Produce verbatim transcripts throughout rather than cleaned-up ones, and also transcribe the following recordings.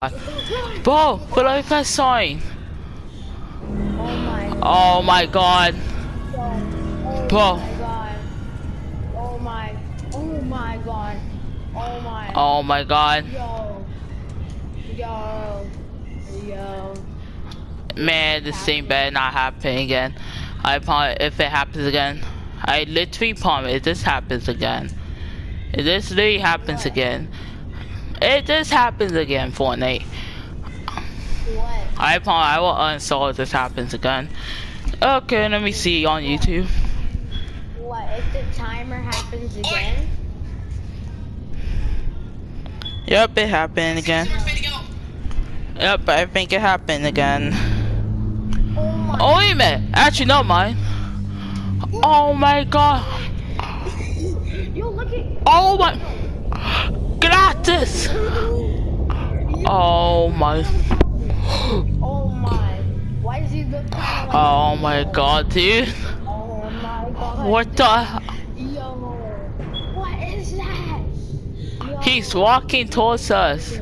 Bro, but like I sign. Oh my god. Oh my god. Oh Bro. my god. Oh my. Oh my god. Oh my. Oh my god. Yo. Yo. Yo. Man, this thing better not happen again. I promise if it happens again. I literally promise if this happens again. If this literally happens What? again. If this happens again, Fortnite. What? I promise I will uninstall if this happens again. Okay, let me see on YouTube. What? If the timer happens again? Yep, it happened again. Yep, I think it happened again. Oh my. Oh wait a minute, actually no mine. Oh my god. Yo, look at. Oh my. Gratis. Oh my. Oh my. Why does he look kind of like? Oh my god, dude. Oh my god. What the? Yo. What is that? Yo. He's walking towards us.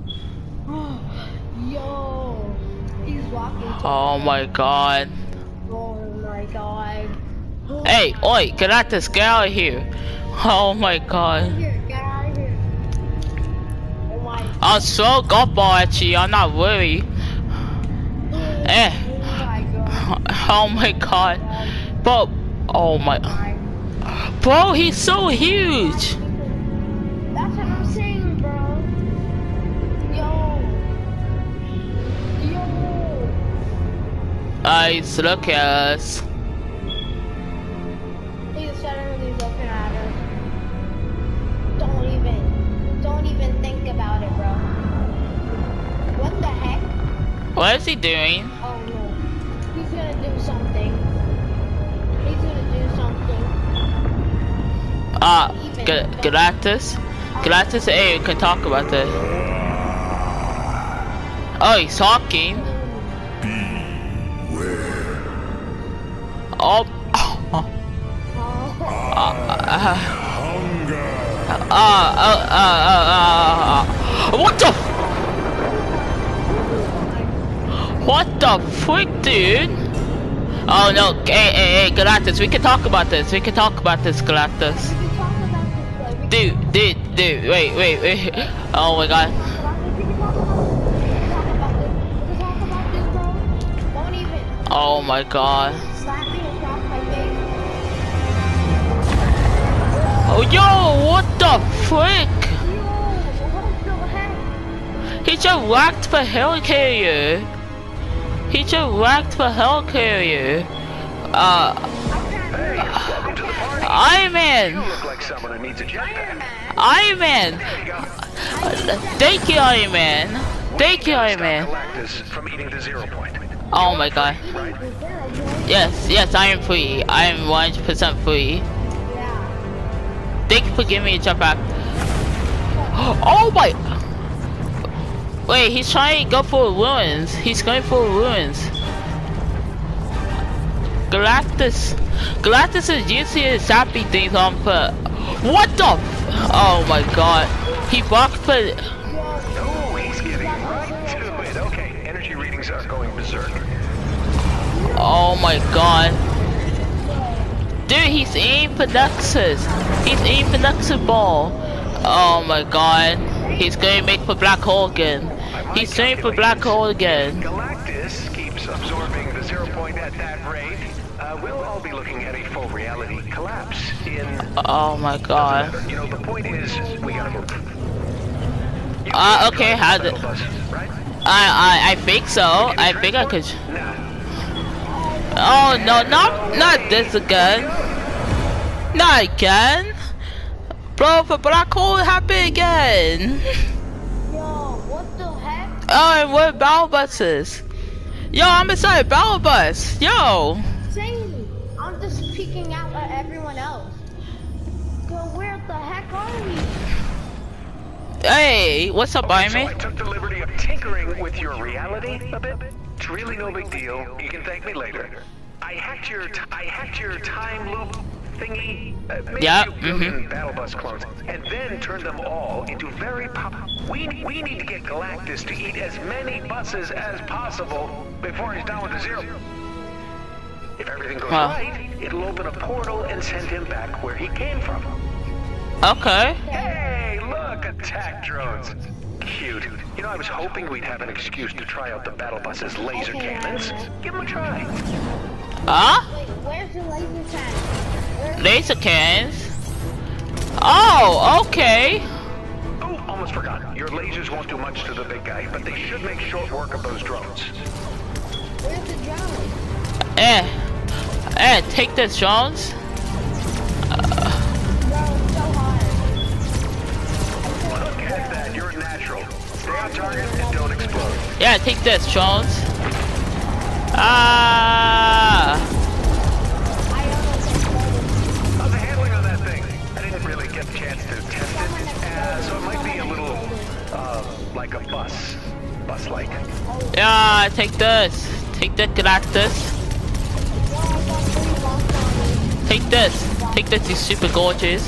Yo. He's walking. towards Oh my god. Oh my god. Oh Hey, my oi, Gratis, get out of here. Oh my god. Here, get out of here. Oh my. I'll throw a golf ball at you, I'm not worried. Eh. Oh my god. Oh my god. Bro, oh my. Bro, he's so huge. That's what I'm saying, bro. Yo. Yo. Guys, look at us. Please shut everything's looking at us. Don't even. Don't even think about it, bro. What the heck? What is he doing? Oh no. He's gonna do something. He's gonna do something. Uh, G Gratis? Gratis, hey, we can talk about this. Oh, he's talking. Oh. Oh. Uh, uh, uh, uh, uh, uh, what the? What the frick, dude? Oh no, hey, hey, hey, Galactus, we can talk about this. We can talk about this, Galactus. Dude, dude, dude, wait, wait, wait. Oh my god. Oh my god. Oh yo, what the frick? He just whacked the helicarrier. He just whacked the helicarrier. Uh, Iron Man. You look like someone who needs a jetpack. Iron Man. Uh, thank you, Iron Man. Thank you, Iron Man. Galactus from eating the zero point. Oh my god. Right? Yes, yes, I am free. I am one hundred percent free. Thank you for giving me a jump back. Oh my. Wait, he's trying to go for ruins. He's going for ruins. Galactus. Galactus is using his sappy things on for. What the? F oh my god. He blocked the. Oh, he's getting right to it. Okay, energy readings are going berserk. Oh my god. Dude, he's aiming for Nexus. He's aiming for Nexus ball. Oh my god. He's going to make for black hole again. He's aiming for black hole again. Galactus keeps absorbing the zero point at that rate. Uh, we'll all be looking at a full reality collapse in. Oh my god. You know, the point is, we gotta move. You Uh, can okay, drive how the the- bus, right? I, I, I think so. I think I could. Now. Oh no, not, not this again. Not again. Bro, for black hole happen again. Yo, what the heck? Oh, and what battle buses? Yo, I'm inside battle bus. Yo. Same. I'm just peeking out at everyone else. Yo, where the heck are we? Hey, what's up, Okay, Iron so I Man? took the liberty of tinkering with your reality a bit. It's really no big deal. You can thank me later. I hacked your t I hacked your time loop thingy? Uh, make Yeah, a few billion mhm. battle bus clones, and then turn them all into very pop. We we need to get Galactus to eat as many buses as possible before he's done with the zero. If everything goes Huh. right, it'll open a portal and send him back where he came from. Okay. Hey, look, attack drones. Cute. You know, I was hoping we'd have an excuse to try out the battle bus's laser Okay, cannons. Rhino. Give them a try. Huh? Wait, where's the laser tag? Where's Laser cans. Oh, okay. Oh, almost forgot. Your lasers won't do much to the big guy, but they should make short work of those drones. where's the drone? Eh. Eh, take this, Jones. Bro, it's so hard. Look at that. You're a natural. Stay on target and don't explode. Yeah, take this, Jones. Ah. I almost exploded. How's the handling on that thing? I didn't really get a chance to test it, uh, so it might be a little, uh, like a bus. Bus-like. Yeah, take this. Take the Galactus. Bro, I got three bucks on me. Take this. Take this, you super gorgeous.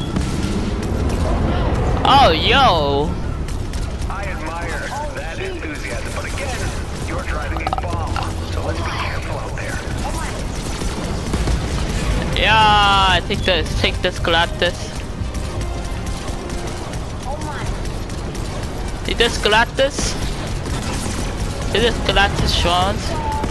Oh, yo. I admire that enthusiasm, but again, you're driving a bomb, so let's be careful out there. Yeah, take this. Take this, Galactus. Oh my. Take this, Galactus. Take this, Galactus, Jones.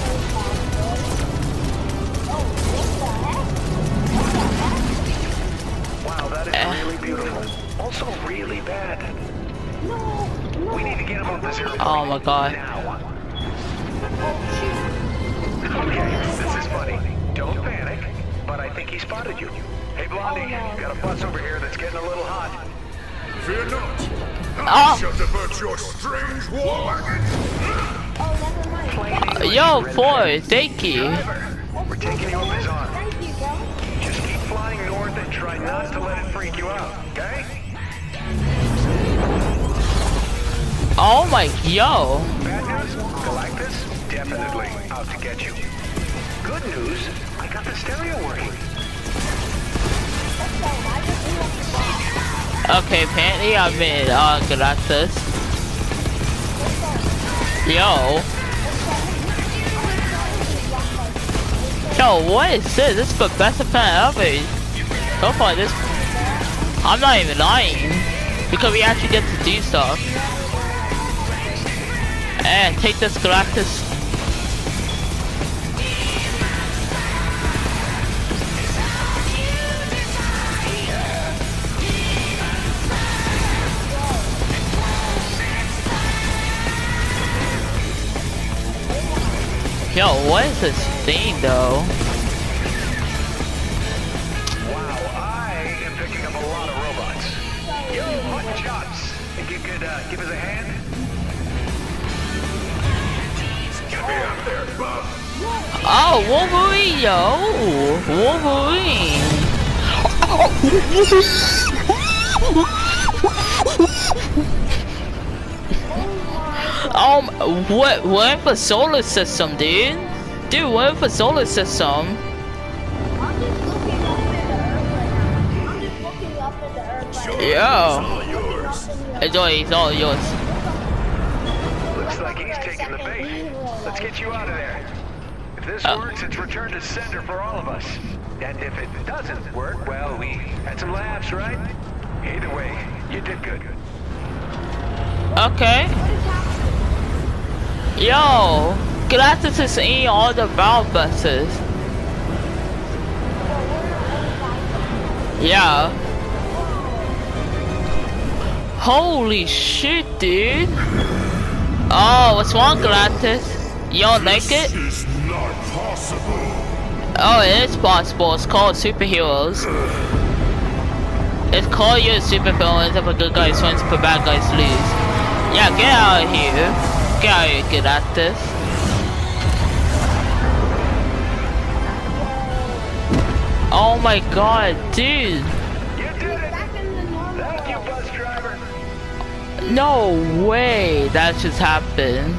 Wow, that is Eh. really beautiful. Also really bad. No, no. We need to get him off the zero point. Oh my god. Now. Oh, shoot. Okay, this is funny. Don't panic, but I think he spotted you. Hey, Blondie, Oh, no. got a bus over here that's getting a little hot. Fear not. I Oh. shall divert your strange war wagon. Oh, never mind. Plain English, Yo, Red boy, Band. thank you. Driver, we're taking you up his arm. Thank you, bro. Just keep flying north and try not to let it freak you out, okay? Oh my, yo. Bad news? Galactus? Definitely out to get you. Good news? I got the stereo working. Let's go. I just blew up the bomb. Okay, apparently I'm in uh, Galactus. Let's go. Yo. Yo, what is this? This is the best plan ever. So far, this. I'm not even lying. Because we actually get to do stuff. And take this Galactus. Yo, what is this thing though? Wow, I am picking up a lot of robots. Yo, mutton chops. Think you could uh, give us a hand? Get me out there, Bob. Oh, Wolverine, yo! Wolverine! Um, what, what for solar system, dude? Dude, what for solar system? I'm just looking up in the earth right now. I'm just looking up in the earth right now. Yeah. All yours. Enjoy, it's all yours. Looks like he's taking the bait. Let's get you out of there. If this Oh. works, it's return to sender for all of us. And if it doesn't work, well, we had some laughs, right? Either way, you did good. Okay. What is happening? Yo, Galactus is in all the battle buses. Yeah. Holy shit, dude. Oh, what's wrong, Galactus? You don't like it? This is not possible. Oh, it is possible. It's called superheroes. It's called your supervillains if a good guy wins, but bad guys lose. Yeah, get out of here. Get out of here, Galactus. Oh my god, dude. You did it! Back in the normal. Thank you, bus driver. No way that just happened.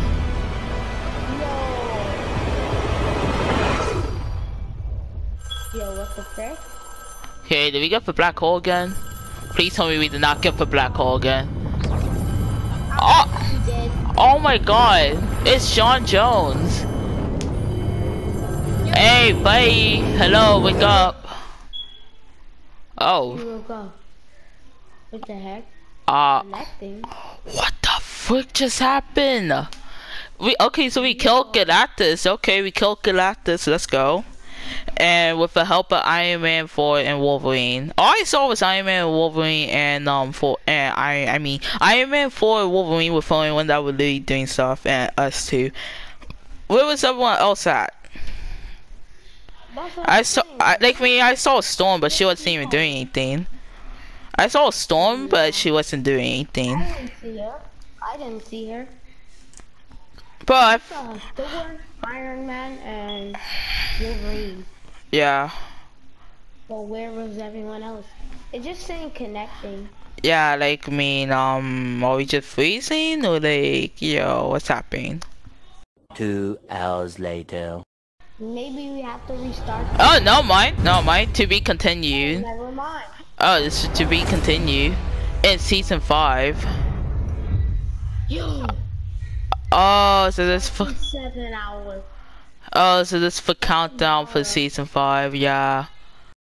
Yo, what the frick? Okay, did we get the black hole again? Please tell me we did not get the black hole again. Oh, You did. oh my god, it's John Jones. Hey, buddy. Hello, wake up. Oh. You woke up. What the heck? Uh, Connecting. what the frick just happened? We okay, so we killed Galactus. Okay, we killed Galactus. Let's go. And with the help of Iron Man four and Wolverine. All I saw was Iron Man and Wolverine and um for and I I mean Iron Man four and Wolverine were the only one that were really doing stuff, and us too. Where was everyone else at? That's what I I'm saw saying. I like me I saw Storm, but she wasn't even doing anything. I saw Storm, but she wasn't doing anything. I didn't see her. I didn't see her. But Uh, Thor, Iron Man, and Wolverine. yeah. But where was everyone else? It's just saying connecting. Yeah, like I mean, um, are we just freezing or like, yo, what's happening? Two hours later. Maybe we have to restart. Oh, no, mine, no, mine. To be continued. Never mind. Oh, this is to be continued in season five. Yo, Oh, so this for seven hours. oh, so this for countdown for season five. Yeah.